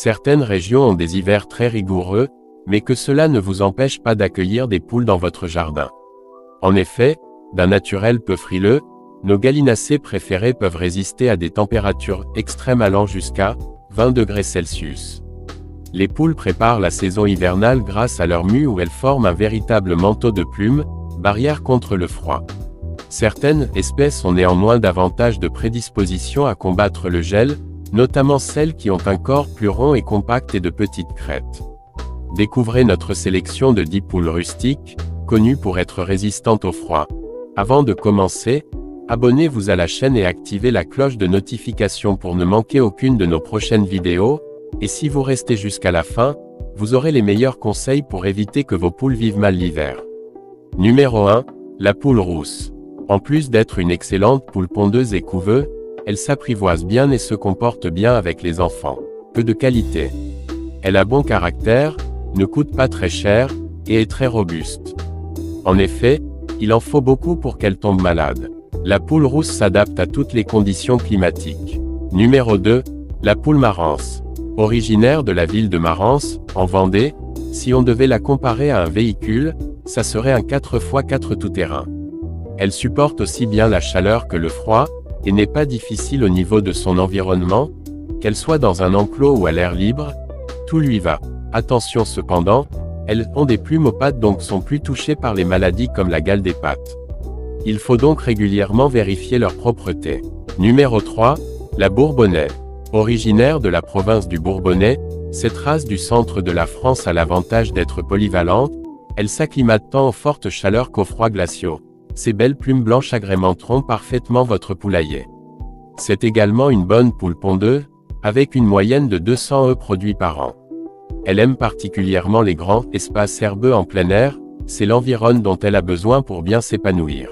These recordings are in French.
Certaines régions ont des hivers très rigoureux, mais que cela ne vous empêche pas d'accueillir des poules dans votre jardin. En effet, d'un naturel peu frileux, nos gallinacés préférés peuvent résister à des températures extrêmes allant jusqu'à 20 degrés Celsius. Les poules préparent la saison hivernale grâce à leur mue où elles forment un véritable manteau de plumes, barrière contre le froid. Certaines espèces ont néanmoins davantage de prédisposition à combattre le gel, notamment celles qui ont un corps plus rond et compact et de petites crêtes. Découvrez notre sélection de 10 poules rustiques, connues pour être résistantes au froid. Avant de commencer, abonnez-vous à la chaîne et activez la cloche de notification pour ne manquer aucune de nos prochaines vidéos, et si vous restez jusqu'à la fin, vous aurez les meilleurs conseils pour éviter que vos poules vivent mal l'hiver. Numéro 1, la poule rousse. En plus d'être une excellente poule pondeuse et couveuse, elle s'apprivoise bien et se comporte bien avec les enfants. Peu de qualité. Elle a bon caractère, ne coûte pas très cher, et est très robuste. En effet, il en faut beaucoup pour qu'elle tombe malade. La poule rousse s'adapte à toutes les conditions climatiques. Numéro 2, la poule marance. Originaire de la ville de Marans, en Vendée, si on devait la comparer à un véhicule, ça serait un 4x4 tout-terrain. Elle supporte aussi bien la chaleur que le froid, et n'est pas difficile au niveau de son environnement, qu'elle soit dans un enclos ou à l'air libre, tout lui va. Attention cependant, elles ont des plumes aux pattes donc sont plus touchées par les maladies comme la gale des pattes. Il faut donc régulièrement vérifier leur propreté. Numéro 3, la Bourbonnais. Originaire de la province du Bourbonnais, cette race du centre de la France a l'avantage d'être polyvalente, elle s'acclimate tant aux fortes chaleurs qu'aux froids glaciaux. Ses belles plumes blanches agrémenteront parfaitement votre poulailler. C'est également une bonne poule pondeuse, avec une moyenne de 200 œufs produits par an. Elle aime particulièrement les grands espaces herbeux en plein air, c'est l'environnement dont elle a besoin pour bien s'épanouir.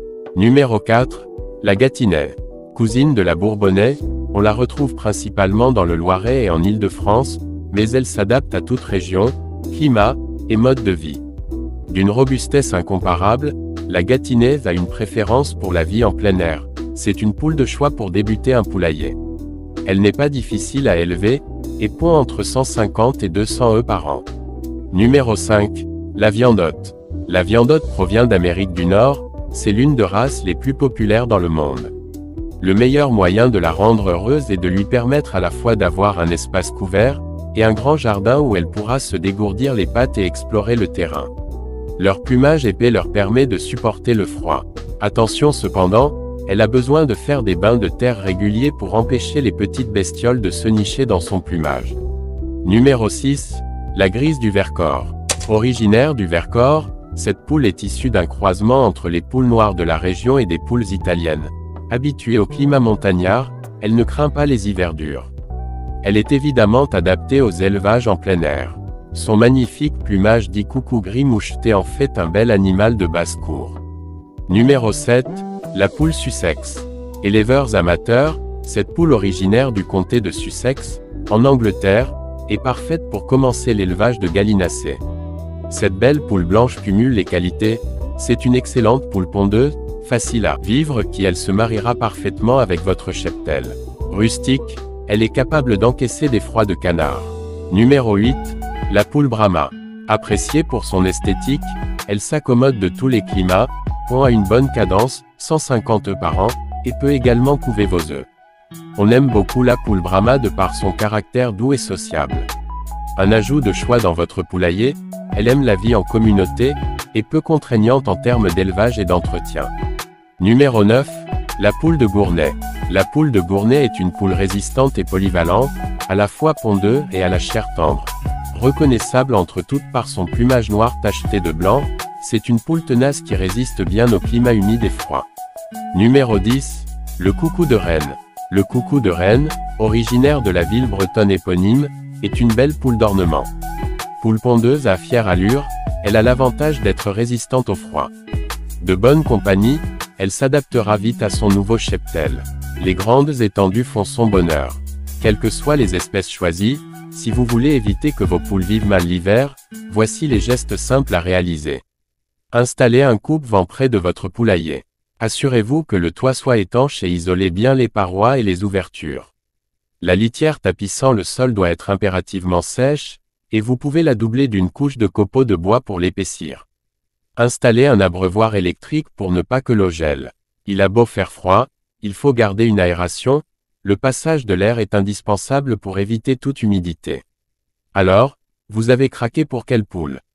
Numéro 4, la Gâtinais. Cousine de la Bourbonnais, on la retrouve principalement dans le Loiret et en Île-de-France, mais elle s'adapte à toute région, climat et mode de vie. D'une robustesse incomparable, la Gâtinais a une préférence pour la vie en plein air. C'est une poule de choix pour débuter un poulailler. Elle n'est pas difficile à élever, et pond entre 150 et 200 œufs par an. Numéro 5, la Viandotte. La Viandotte provient d'Amérique du Nord, c'est l'une des races les plus populaires dans le monde. Le meilleur moyen de la rendre heureuse est de lui permettre à la fois d'avoir un espace couvert, et un grand jardin où elle pourra se dégourdir les pattes et explorer le terrain. Leur plumage épais leur permet de supporter le froid. Attention cependant, elle a besoin de faire des bains de terre réguliers pour empêcher les petites bestioles de se nicher dans son plumage. Numéro 6, la Grise du Vercors. Originaire du Vercors, cette poule est issue d'un croisement entre les poules noires de la région et des poules italiennes. Habituée au climat montagnard, elle ne craint pas les hivers durs. Elle est évidemment adaptée aux élevages en plein air. Son magnifique plumage dit coucou gris moucheté en fait un bel animal de basse-cour. Numéro 7, la poule Sussex. Éleveurs amateurs, cette poule originaire du comté de Sussex, en Angleterre, est parfaite pour commencer l'élevage de gallinacés. Cette belle poule blanche cumule les qualités, c'est une excellente poule pondeuse, facile à vivre qui elle se mariera parfaitement avec votre cheptel. Rustique, elle est capable d'encaisser des froids de canard. Numéro 8, la poule Brahma. Appréciée pour son esthétique, elle s'accommode de tous les climats, pond à une bonne cadence, 150 œufs par an, et peut également couver vos œufs. On aime beaucoup la poule Brahma de par son caractère doux et sociable. Un ajout de choix dans votre poulailler, elle aime la vie en communauté, et peu contraignante en termes d'élevage et d'entretien. Numéro 9, la poule de Gournay. La poule de Gournay est une poule résistante et polyvalente, à la fois pondeuse et à la chair tendre. Reconnaissable entre toutes par son plumage noir tacheté de blanc, c'est une poule tenace qui résiste bien au climat humide et froid. Numéro 10, le coucou de Rennes. Le coucou de Rennes, originaire de la ville bretonne éponyme, est une belle poule d'ornement. Poule pondeuse à fière allure, elle a l'avantage d'être résistante au froid. De bonne compagnie, elle s'adaptera vite à son nouveau cheptel. Les grandes étendues font son bonheur. Quelles que soient les espèces choisies, si vous voulez éviter que vos poules vivent mal l'hiver, voici les gestes simples à réaliser. Installez un coupe-vent près de votre poulailler. Assurez-vous que le toit soit étanche et isolez bien les parois et les ouvertures. La litière tapissant le sol doit être impérativement sèche, et vous pouvez la doubler d'une couche de copeaux de bois pour l'épaissir. Installez un abreuvoir électrique pour ne pas que l'eau gèle. Il a beau faire froid, il faut garder une aération, le passage de l'air est indispensable pour éviter toute humidité. Alors, vous avez craqué pour quelle poule?